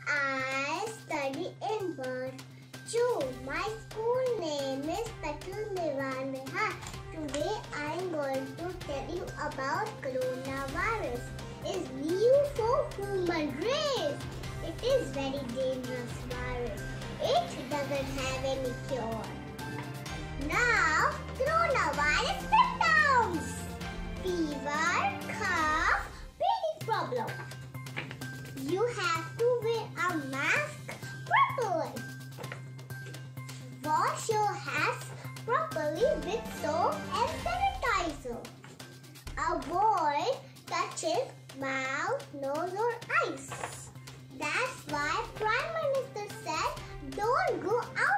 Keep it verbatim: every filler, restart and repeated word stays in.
I study in Barchu. My school name is Petul Nivan Vihar. Today I am going to tell you about coronavirus. It's new for human race. It is very dangerous virus. It doesn't have any cure. Now, coronavirus symptoms: fever, cough, breathing problem. You have to wear a mask properly. Wash your hands properly with soap and sanitizer. Avoid touching mouth, nose or eyes. That's why Prime Minister said don't go out